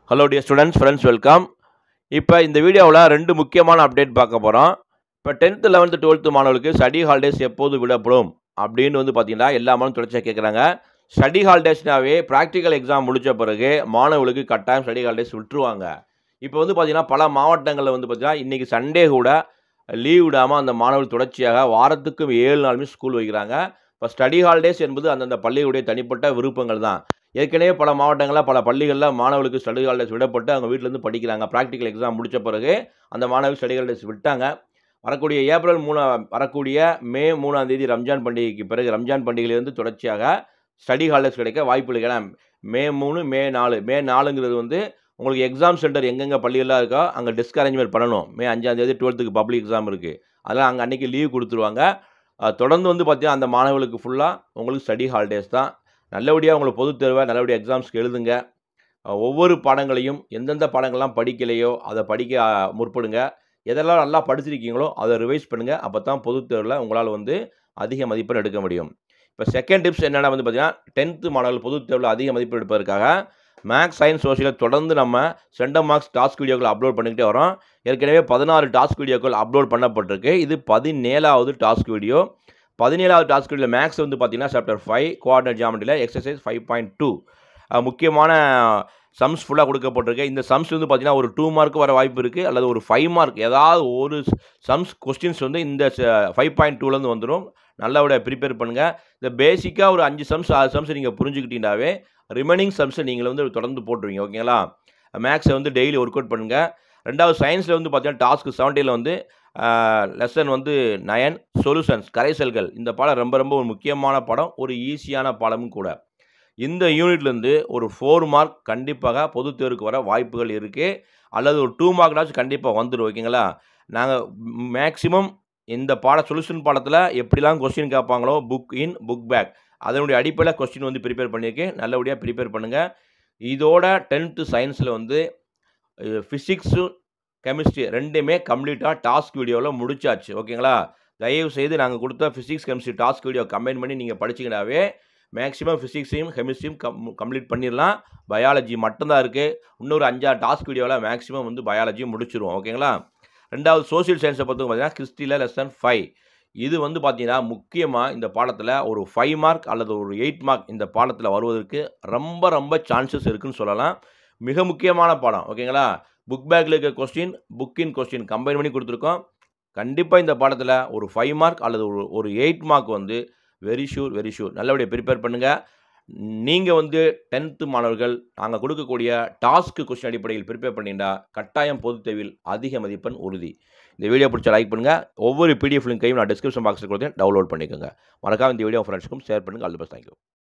Hello dear students, friends, welcome. இப்போ இந்த வீடியோவில் 2 முக்கியமான அப்டேட் பார்க்க போகிறோம். இப்போ 10th 11th 12th மாணவர்களுக்கு ஸ்டடி ஹாலிடேஸ் எப்போது விடப்படும் அப்படின்னு பார்த்தீங்கன்னா எல்லா மாணவரும் தொடர்ச்சியாக கேட்குறாங்க. ஸ்டடி ஹாலிடேஸ்னாவே ப்ராக்டிக்கல் எக்ஸாம் முடித்த பிறகு மாணவர்களுக்கு கட்டாயம் ஸ்டடி ஹாலிடேஸ் விட்டுருவாங்க. இப்போ பார்த்தீங்கன்னா பல மாவட்டங்களில் பார்த்தீங்கன்னா இன்றைக்கி சண்டே கூட லீவ் விடாமல் அந்த மாணவர்கள் தொடர்ச்சியாக வாரத்துக்கு 7 நாளுமே ஸ்கூல் வைக்கிறாங்க. இப்போ ஸ்டடி ஹாலிடேஸ் என்பது அந்தந்த பள்ளியுடைய தனிப்பட்ட விருப்பங்கள் தான். ஏற்கனவே பல மாவட்டங்களில் பல பள்ளிகளில் மாணவர்களுக்கு ஸ்டடி ஹாலிடேஸ் விடப்பட்டு அவங்க வீட்டிலேருந்து படிக்கிறாங்க. ப்ராக்டிக்கல் எக்ஸாம் முடித்த பிறகு அந்த மாணவர்கள் ஸ்டடி ஹாலிடேஸ் விட்டாங்க. வரக்கூடிய ஏப்ரல் 3 வரக்கூடிய மே 3ஆம் தேதி ரம்ஜான் பண்டிகைக்கு பிறகு ரம்ஜான் பண்டிகையிலேருந்து தொடர்ச்சியாக ஸ்டடி ஹாலிடேஸ் கிடைக்க வாய்ப்பு இல்லை. மே 3 மே 4 மே 4ங்கிறது உங்களுக்கு எக்ஸாம் சென்டர் எங்கெங்கே பள்ளிகளாக இருக்கோ அங்கே டெஸ்க் அரேஞ்ச்மெண்ட் பண்ணணும். மே 5ஆம் தேதி 12th பப்ளிக் எக்ஸாம் இருக்குது. அதெல்லாம் அங்கே அன்றைக்கி லீவ் கொடுத்துருவாங்க. தொடர்ந்து பார்த்தீங்கன்னா அந்த மாணவர்களுக்கு ஃபுல்லாக உங்களுக்கு ஸ்டடி ஹாலிடேஸ் தான். நல்லபடியாக உங்களுக்கு பொதுத் தேர்வை நல்லபடியாக எக்ஸாம்ஸ்க்கு எழுதுங்க. ஒவ்வொரு பாடங்களையும் எந்தெந்த பாடங்கள்லாம் படிக்கலையோ அதை படிக்க முற்படுங்க. எதெல்லாம் நல்லா படிச்சிருக்கீங்களோ அதை ரிவைஸ் பண்ணுங்கள். அப்போ தான் பொதுத் தேர்வில் உங்களால் அதிக மதிப்பெண் எடுக்க முடியும். இப்போ செகண்ட் டிப்ஸ் என்னென்னா பார்த்தீங்கன்னா 10th மாணவர்கள் பொதுத் தேர்வில் அதிக மதிப்பெண் எடுப்பதற்காக மேக்ஸ், சயின்ஸ், சோஷியலை தொடர்ந்து நம்ம சென்டம் மார்க்ஸ் டாஸ்க் வீடியோக்கள் அப்லோட் பண்ணிக்கிட்டே வரோம். ஏற்கனவே 16 டாஸ்க் வீடியோக்கள் அப்லோட் பண்ணப்பட்டிருக்கு. இது 17வது டாஸ்க் வீடியோ. 17வது டாஸ்க் வீடியோவில் மேக்ஸ் பார்த்தீங்கன்னா சாப்டர் 5 கோஆர்டினேட் ஜியாமெட்ரியில் எக்ஸசைஸ் 5.2 முக்கியமான சம்ஸ் ஃபுல்லாக கொடுக்கப்பட்டிருக்கு. இந்த சம்ஸ் பார்த்தீங்கன்னா ஒரு 2 மார்க் வர வாய்ப்பு இருக்குது, அல்லது ஒரு 5 மார்க் ஏதாவது ஒரு சம்ஸ் கொஸ்டின்ஸ் இந்த 5.2லேருந்து வந்துடும். நல்லபடியாக ப்ரிப்பேர் பண்ணுங்கள். இந்த பேசிக்காக ஒரு 5 சம்ஸ் 6 சம்ஸ் நீங்கள் புரிஞ்சுக்கிட்டீங்கன்னாவே ரிமைனிங் சம்ஸை நீங்கள் தொடர்ந்து போட்டுருவீங்க. ஓகேங்களா? மேக்ஸை டெய்லி ஒர்க் அவுட் பண்ணுங்கள். ரெண்டாவது சயின்ஸில் பார்த்தீங்கன்னா டாஸ்க் 70ல் லெசன் 9 சொல்யூஷன்ஸ் கரைசல்கள். இந்த பாடம் ரொம்ப ரொம்ப ஒரு முக்கியமான பாடம், ஒரு ஈஸியான பாடமும் கூட. இந்த யூனிட்லேருந்து ஒரு 4 மார்க் கண்டிப்பாக பொதுத் தேர்வுக்கு வர வாய்ப்புகள் இருக்குது, அல்லது ஒரு 2 மார்க்னாச்சும் கண்டிப்பாக வந்துடும். ஓகேங்களா? நாங்கள் மேக்ஸிமம் இந்த சொல்யூஷன் பாடத்தில் எப்படிலாம் கொஸ்டின் கேட்பாங்களோ புக் இன் புக் பேக் அதனுடைய அடிப்படையில் கொஸ்டின் ப்ரிப்பேர் பண்ணியிருக்கேன். நல்லபடியாக ப்ரிப்பேர் பண்ணுங்கள். இதோட 10th சயின்ஸில் ஃபிசிக்ஸு கெமிஸ்ட்ரி 2மே கம்ப்ளீட்டாக டாஸ்க் வீடியோவில் முடிச்சாச்சு. ஓகேங்களா? தயவு செய்து நாங்கள் கொடுத்த physics chemistry task video combine பண்ணி நீங்கள் படிச்சிங்கனாவே மேக்ஸிமம் ஃபிசிக்ஸையும் கெமிஸ்ட்ரியும் கம்ப்ளீட் பண்ணிடலாம். பயாலஜி மட்டும்தான் இருக்குது. இன்னொரு 5-6 டாஸ்க் வீடியோவில் மேக்ஸிமம் பயாலஜியும் முடிச்சிருவோம். ஓகேங்களா? ரெண்டாவது சோஷியல் சயின்ஸை பார்த்தீங்கன்னா ஹிஸ்ட்ரியில் லெசன் 5 இது பார்த்தீங்கன்னா முக்கியமாக இந்த பாடத்தில் ஒரு 5 மார்க் அல்லது ஒரு 8 மார்க் இந்த பாடத்தில் வருவதற்கு ரொம்ப ரொம்ப சான்சஸ் இருக்குதுன்னு சொல்லலாம். மிக முக்கியமான பாடம். ஓகேங்களா? புக் பேக்கில் இருக்க கொஸ்டின் புக்கின் கொஸ்டின் கம்பைன் பண்ணி கொடுத்துருக்கோம். கண்டிப்பாக இந்த பாடத்தில் ஒரு 5 மார்க் அல்லது ஒரு 8 மார்க் வெரி ஷூர் நல்லபடியாக ப்ரிப்பேர் பண்ணுங்கள். நீங்கள் 10th மாணவர்கள் நாங்கள் கொடுக்கக்கூடிய டாஸ்க்கு கொஸ்டின் அடிப்படையில் ப்ரிப்பேர் பண்ணிட்டா கட்டாயம் பொதுத் தேர்வில் அதிக மதிப்பெண் உறுதி. இந்த வீடியோ பிடிச்சா லைக் பண்ணுங்கள். ஒவ்வொரு PDF லிங்கையும் நான் டிஸ்கிரிப்ஷன் பாக்ஸில் கொடுத்தேன், டவுன்லோட் பண்ணிக்கோங்க. மறக்காம இந்த வீடியோ ஃப்ரெண்ட்ஸ்க்கும் ஷேர் பண்ணுங்கள். All the best. தேங்க்யூ.